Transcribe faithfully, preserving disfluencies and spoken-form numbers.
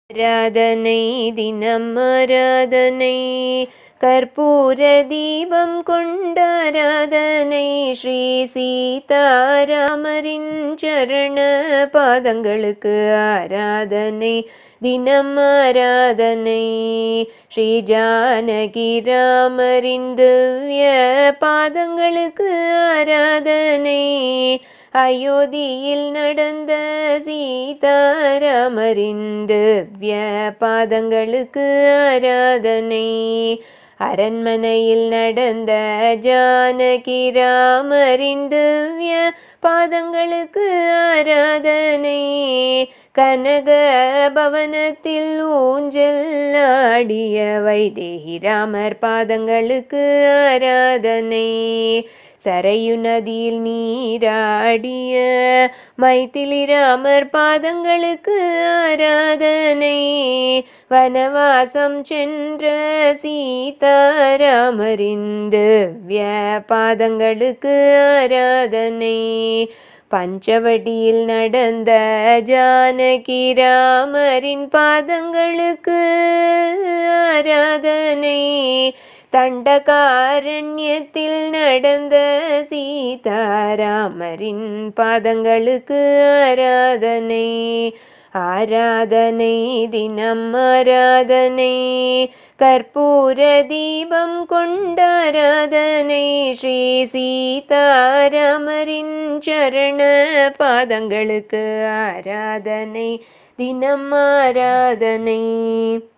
ஆராதனை தினம் ஆராதனை கற்பூர தீபம் கொண்டாராதனை ஸ்ரீ சீதாராமரின் சரண பாதங்களுக்கு ஆராதனை தினம் ஆராதனை ஸ்ரீ ஜானகி ராமரின் திவ்ய பாதங்களுக்கு ஆராதனை அயோத்தியில் நடந்த சீதாராமரின் திவ்ய பாதங்களுக்கு ஆராதனை அரண்மனையில் நடந்த ஜானகி ராமரின் திவ்ய பாதங்களுக்கு ஆராதனை கனக பவனத்தில் ஊஞ்சல் ஆடிய வைதேகி ராமர் பாதங்களுக்கு ஆராதனை சரையு நதியில் நீராடிய மைதிலி ராமர் பாதங்களுக்கு ஆராதனை வனவாசம் சென்ற சீதாராமரின் திவ்ய பாதங்களுக்கு ஆராதனை பஞ்சவடியில் நடந்த ஜானகி ராமரின் பாதங்களுக்கு ஆராதனை தண்டகாரண்யத்தில் நடந்த சீதாராமரின் பாதங்களுக்கு ஆராதனை ஆராதனை தினம் ஆராதனை கற்பூர தீபம் கொண்டாராதனை ஸ்ரீ சீதாராமரின் சரண பாதங்களுக்கு ஆராதனை தினம் ஆராதனை.